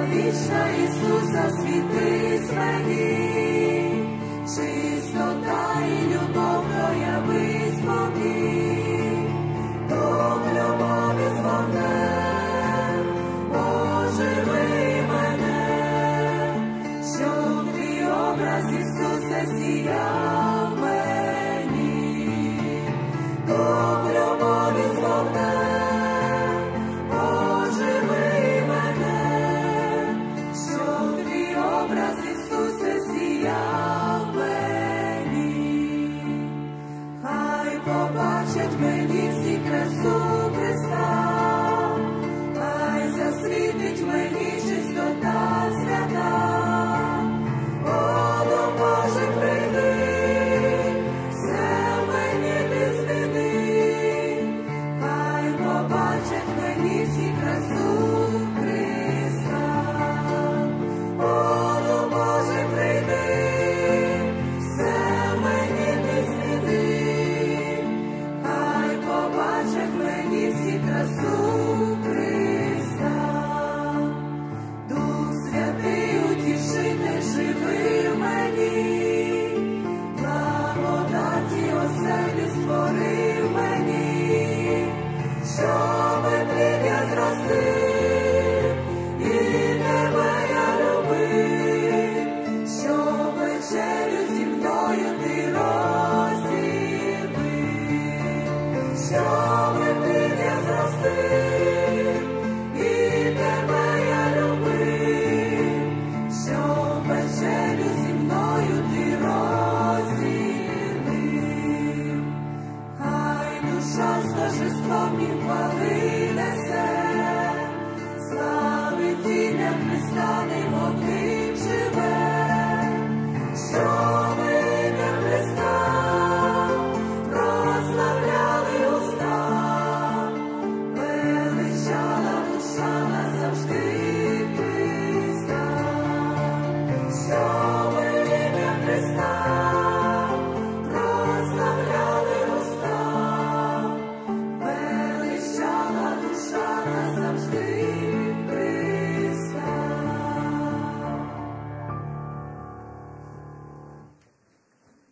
вічна Ісуса, світись мені, чистота і любов проявись вовні, до любові з вогнем, оживи мене, щоб твій образ, Ісусе, сіяв мені, до любові з вогнем, оживи мене, щоб твій образ, Ісусе, сіяв мені. Хай побачать мені всі красу Христа, хай засвітить мені чистота свята. О, допоможе, прийди, все в мені ти зміни, хай побачать мені всі красу Христа. О, допоможе, прийди, все в мені ти зміни, хай побачать мені всі красу Христа. Дух Святий, утішитель, живи в мені, благодаті оселі створив мені, щоби плід я зростив і тебе я любив, щоб вечерю зі мною ти розділив, щоби плід я зростив і тебе я любив, щоб вечерю зі мною ти розділив. Хай душа з торжеством і хвалив